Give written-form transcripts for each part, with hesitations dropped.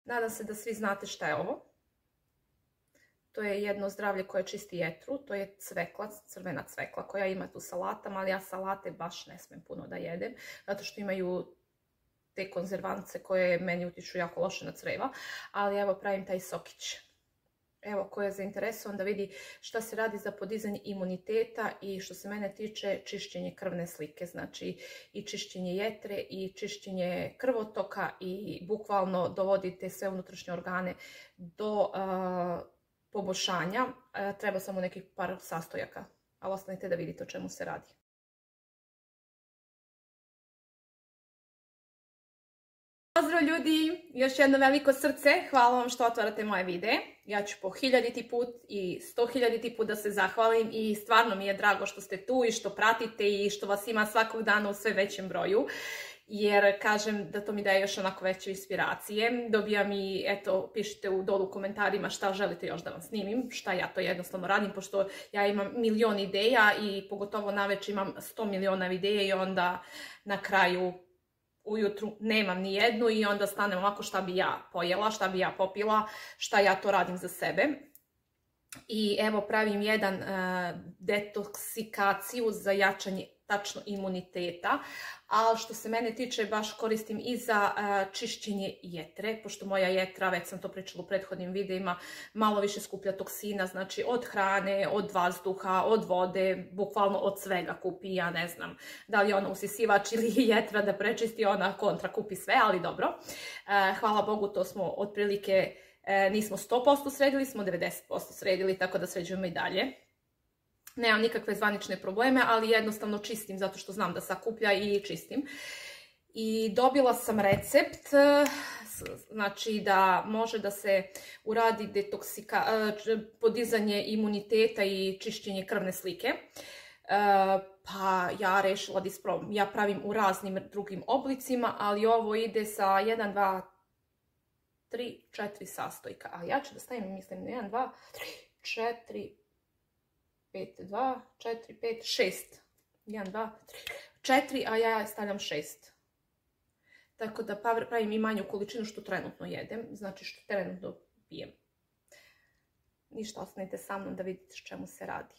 Nadam se da svi znate šta je ovo. To je jedno zdravlje koje čisti jetru, to je cvekla, crvena cvekla koja ima tu salatama, ali ja salate baš ne smijem puno da jedem, zato što imaju te konzervance koje meni utiču jako loše na creva, ali evo pravim taj sokić. Evo, ko je zainteresovan da vidi šta se radi za podizanje imuniteta i što se mene tiče čišćenje krvne slike, znači i čišćenje jetre i čišćenje krvotoka i bukvalno dovodite sve unutrašnje organe do poboljšanja. Treba samo nekih par sastojaka, ali ostanite da vidite o čemu se radi. Pozdrav ljudi, još jedno veliko srce, hvala vam što otvarate moje videe. Ja ću po 1000. put i 100.000. put da se zahvalim i stvarno mi je drago što ste tu i što pratite i što vas ima svakog dana u sve većem broju. Jer kažem da to mi daje još onako veće inspiracije. Dobijam i, eto, pišite u dolu u komentarima šta želite još da vam snimim, šta ja to jednostavno radim, pošto ja imam milion ideja i pogotovo navečer imam 100 miliona ideje i onda na kraju ujutru nemam ni jednu i onda stanem ovako šta bi ja pojela, šta bi ja popila, šta ja to radim za sebe. I evo pravim jedan detoksikaciju za jačanje tačno imuniteta, ali što se mene tiče baš koristim i za čišćenje jetre, pošto moja jetra, već sam to pričala u prethodnim videima, malo više skuplja toksina, znači od hrane, od vazduha, od vode, bukvalno od svega kupi, ja ne znam da li je ona usisivač ili jetra da prečisti, ona kontra kupi sve, ali dobro. Hvala Bogu, to smo otprilike, nismo 100% sredili, smo 90% sredili, tako da sređujemo i dalje. Nemam nikakve zvanične probleme, ali jednostavno čistim zato što znam da sakuplja i čistim. I dobila sam recept, znači da može da se uradi podizanje imuniteta i čišćenje krvne slike. Pa ja rešila da isprobam. Ja pravim u raznim drugim oblicima, ali ovo ide sa 1, 2, 3, 4 sastojka. A ja ću da stavim, mislim, 1, 2, 3, 4, 5, 2, 4, 5, 6. 1, 2, 3, 4, a ja stavljam 6. Tako da pravim i manju količinu što trenutno jedem, znači što trenutno pijem. Ništa, ostanite sa mnom da vidite s čemu se radi.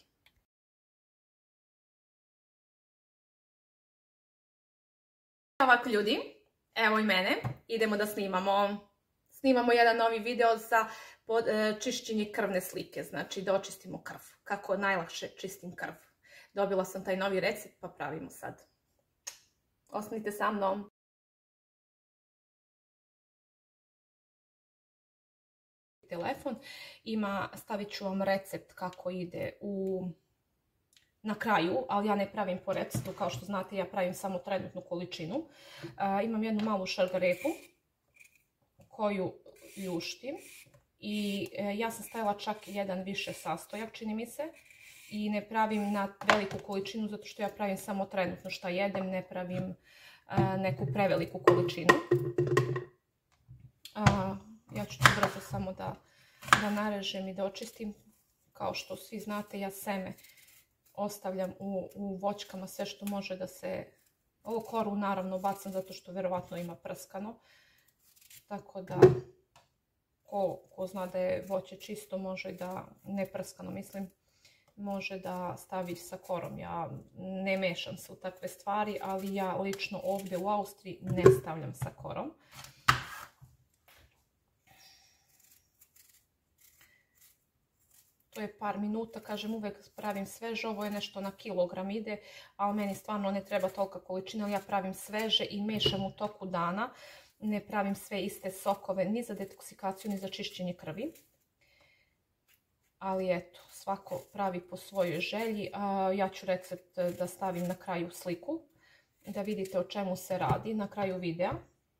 Ovako ljudi, evo i mene, idemo da snimamo jedan novi video za čišćenje krvne slike, znači da očistimo krv, kako najlakše čistim krv. Dobila sam taj novi recept pa pravimo sad. Ostanite sa mnom. Telefon stavit ću vam recept kako ide na kraju, ali ja ne pravim po receptu, kao što znate ja pravim samo trenutnu količinu. Imam jednu malu šargarepu koju ljuštim i ja sam stavila čak jedan više sastojak, čini mi se, i ne pravim na veliku količinu zato što ja pravim samo trenutno šta jedem, ne pravim neku preveliku količinu. Ja ću to brzo samo da narežem i da očistim. Kao što svi znate, ja seme ostavljam u voćkama, sve što može da se... Ovo koru naravno bacam zato što verovatno ima prskano. Tako da, ko zna da je voće čisto, može da, ne prskano mislim, može da stavi sa korom. Ja ne mešam se u takve stvari, ali ja lično ovdje u Austriji ne stavljam sa korom. To je par minuta, kažem, uvek pravim sveže, ovo je nešto na kilogram ide, ali meni stvarno ne treba tolika količina, ali ja pravim sveže i mešam u toku dana. Ne pravim sve iste sokove ni za detoksikaciju ni za čišćenje krvi. Ali eto, svako pravi po svojoj želji. Ja ću recept da stavim na kraju sliku, da vidite o čemu se radi na kraju videa.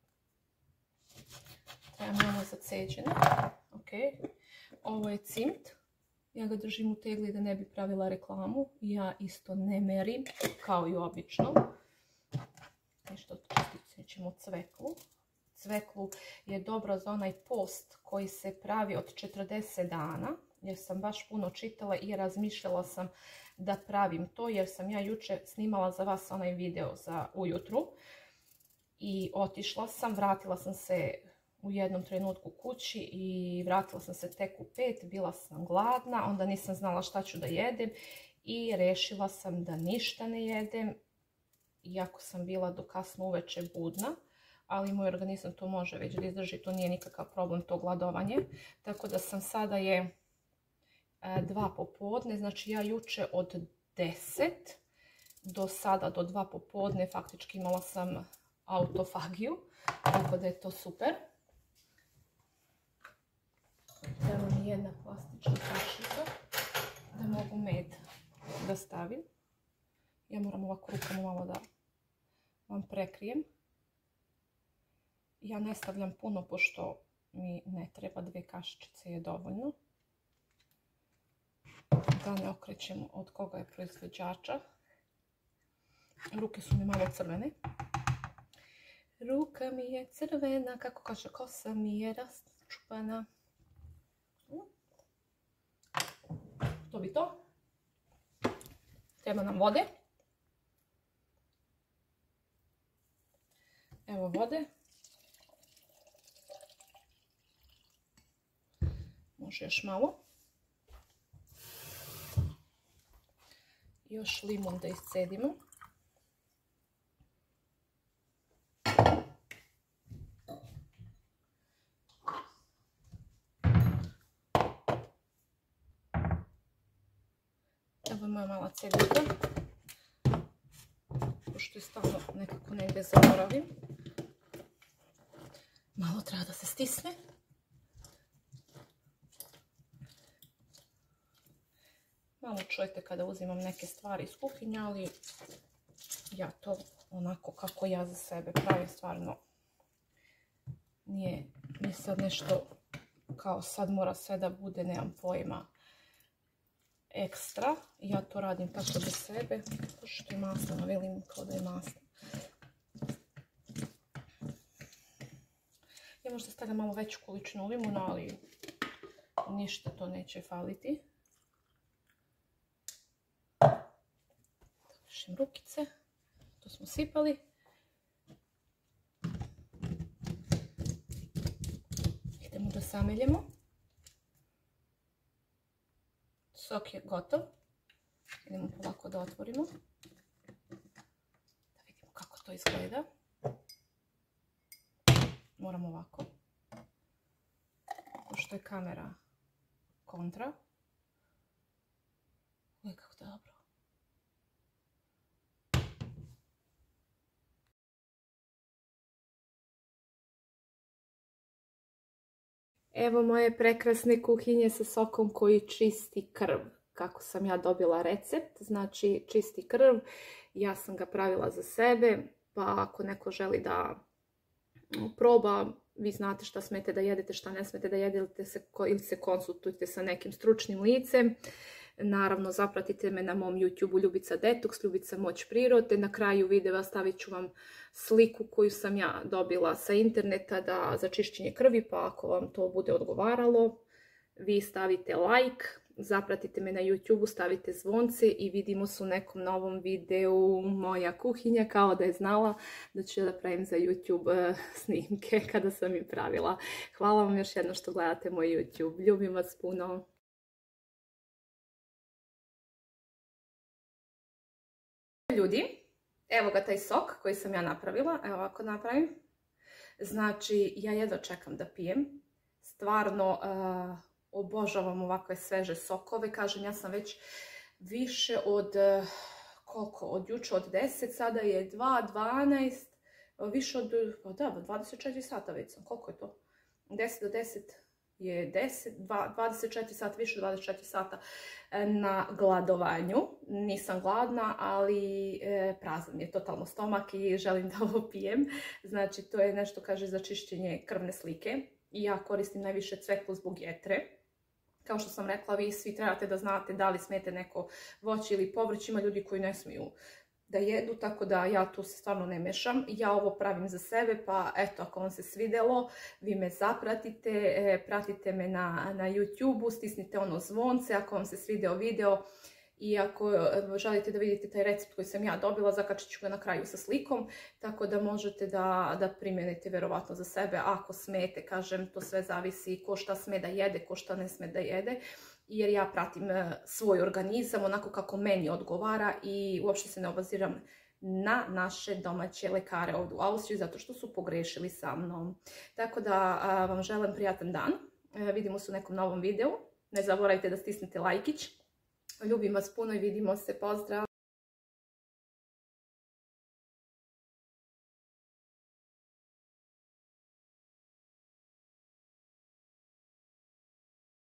Trebam ono zaceđeno. Ovo je cimt. Ja ga držim u tegli da ne bi pravila reklamu. Ja isto ne merim, kao i obično. Nešto čistit ćemo cveklu. Cveklu je dobro za onaj post koji se pravi od 40 dana. Jer sam baš puno čitala i razmišljala sam da pravim to. Jer sam ja juče snimala za vas onaj video za ujutru. I otišla sam, vratila sam se u jednom trenutku kući i vratila sam se tek u 5, bila sam gladna, onda nisam znala šta ću da jedem i rešila sam da ništa ne jedem, iako sam bila do kasno uveče budna, ali moj organizam to može već da izdrži, to nije nikakav problem, to gladovanje. Tako da sam sada je 2 popodne, znači ja juče od 10 do sada do 2 popodne faktički imala sam autofagiju, tako da je to super. Treba mi jedna plastična kašica da mogu med da stavim. Ja moram ovako rukama malo da vam prekrijem. Ja ne stavljam puno pošto mi ne treba, 2 kašičice je dovoljno. Da ne okrećem od koga je proizvođača. Ruke su mi malo crvene. Ruka mi je crvena, kako kaže, kosa mi je raščupana. To bi to. Treba nam vode. Evo vode. Može još malo. Još limun da iscedimo. Evo je moja mala cedika. Pošto je stalno nekako negdje zaboravim. Malo treba da se stisne. Malo čujete kada uzimam neke stvari iz kuhinje, ali ja to onako kako ja za sebe pravim, stvarno nije mi sad nešto kao sad mora sve da bude, nemam pojma, ekstra. Ja to radim tako za sebe, pošto je maslano, velim kao da je masno. Ja možda stavljam malo veću količinu limuna, ali ništa to neće faliti. Završim rukice, to smo sipali. Idemo da sameljemo. Sok je gotov. Idemo polako da otvorimo. Da vidimo kako to izgleda. Moram ovako. Pošto je kamera kontra. Uvijek kako dobro. Evo moje prekrasne kuhinje sa sokom koji čisti krv. Kako sam ja dobila recept, znači čisti krv, ja sam ga pravila za sebe, pa ako neko želi da proba, vi znate šta smete da jedete, šta ne smete da jedete ili se konsultujte sa nekim stručnim licem. Naravno, zapratite me na mom YouTube-u Ljubica Detox, Ljubica Moć prirode. Na kraju videa stavit ću vam sliku koju sam ja dobila sa interneta za čišćenje krvi, pa ako vam to bude odgovaralo, vi stavite like, zapratite me na YouTube-u, stavite zvonce i vidimo se u nekom novom videu moja kuhinja, kao da je znala da ću da pravim za YouTube snimke kada sam ih pravila. Hvala vam još jednom što gledate moj YouTube. Ljubim vas puno. Ljudi, evo ga taj sok koji sam ja napravila, evo ovako napravim. Znači, ja jedva čekam da pijem. Stvarno obožavam ovakve sveže sokove. Kažem, ja sam već više od, koliko, od juče od 10, sada je 2:12, više od, da, 24 sata već sam, koliko je to? 10 do 10 je 24 sata, više od 24 sata na gladovanju. Nisam gladna, ali prazan je totalno stomak i želim da ovo pijem. Znači, to je nešto, kaže, za čišćenje krvne slike. I ja koristim najviše cveklu zbog jetre. Kao što sam rekla, vi svi trebate da znate da li smete neko voće ili povrće. Ima ljudi koji ne smiju da jedu, tako da ja tu se stvarno ne mešam. Ja ovo pravim za sebe, pa eto, ako vam se svidelo, vi me zapratite, pratite me na YouTube-u, stisnite ono zvonce ako vam se svideo video i ako želite da vidite taj recept koji sam ja dobila, zakačit ću ga na kraju sa slikom, tako da možete da primijenite vjerovatno za sebe ako smete. Kažem, to sve zavisi ko šta sme da jede, ko šta ne sme da jede, jer ja pratim svoj organizam onako kako meni odgovara i uopšte se ne obaziram na naše domaće lekare ovdje u Austriji zato što su pogrešili sa mnom. Tako da vam želim prijatan dan. Vidimo se u nekom novom videu. Ne zaboravite da stisnete lajkić. Ljubim vas puno i vidimo se. Pozdrav!